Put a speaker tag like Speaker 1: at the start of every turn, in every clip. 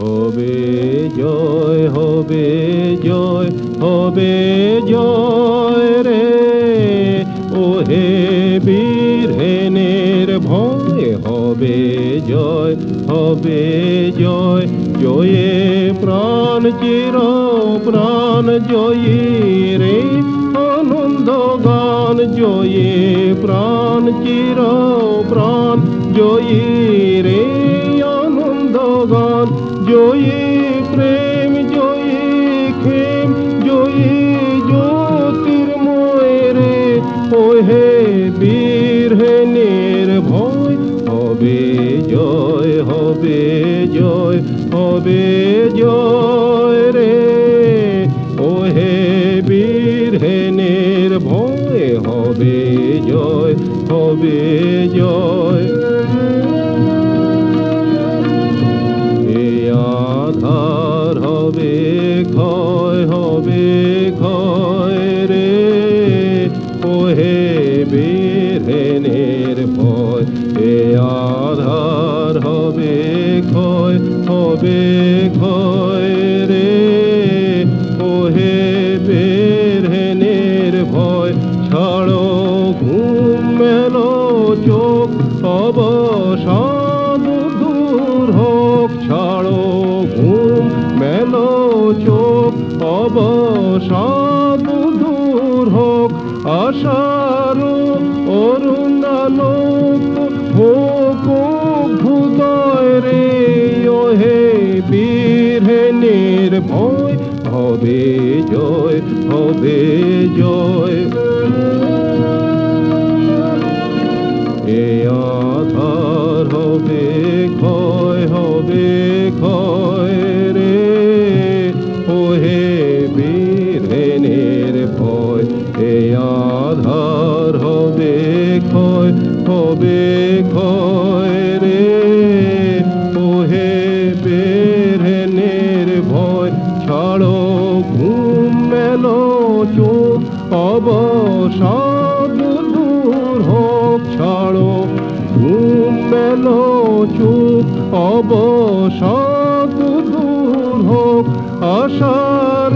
Speaker 1: হবে জয়, হবে জয়, হবে জয় রে। ওহে বীর হেনের ভয়, হবে জয়, হবে জয়। জয়ে প্রাণ চির প্রাণ জয়ী রে, আনন্দ গান জয়ে প্রাণ চির প্রাণ জয়ী রে, আনন্দ গান জয়ী প্রেম জয়ী খেম জয়ী জ্যোতির্ময় রে। ওহে বীর হেনের ভয়, হবে জয়, হবে জয়, হবে জয় রে। ওহে বীর হেনের ভয়, হবে জয়, হবে জয়। এ আধার হবে ক্ষয়, হবে ক্ষয় রে। ওহে বীর হেনের ভয়, এ আধার হবে ক্ষয়, হবে ক্ষয় রে। ওহে বীর হেনের ভয়, ছাড়ো ঘুম মেলো চোখ, অবসাদ দূর হোক। ছাড়ো ঘুম মেলো চোখ, অবসাদ দূর হোক। আশার অরুণালোক হোক অভ্যুদয় রে। ওহে বীর হেনের ভয়, হবে জয়, হবে জয়। এ আধার হবে ক্ষয়, হবে ক্ষয় রে। ওহে বীর হেনের ভয়, এ আধার হবে ক্ষয়, হবে ক্ষয় রে। ওহে বীর হেনের ভয়, ছাড়ো ঘুম মেলো চোখ, অবসাদ দূর হোক। ছাড়ো ঘুম মেলো চোখ, অবসাদ দূর হোক। আশার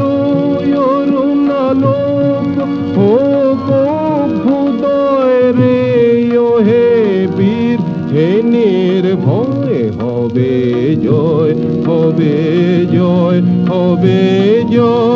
Speaker 1: অরুণালোক হোক অভ্যুদয় রে। ওহে বীর হেনের ভয়, হবে জয়, হবে জয়, হবে জয়।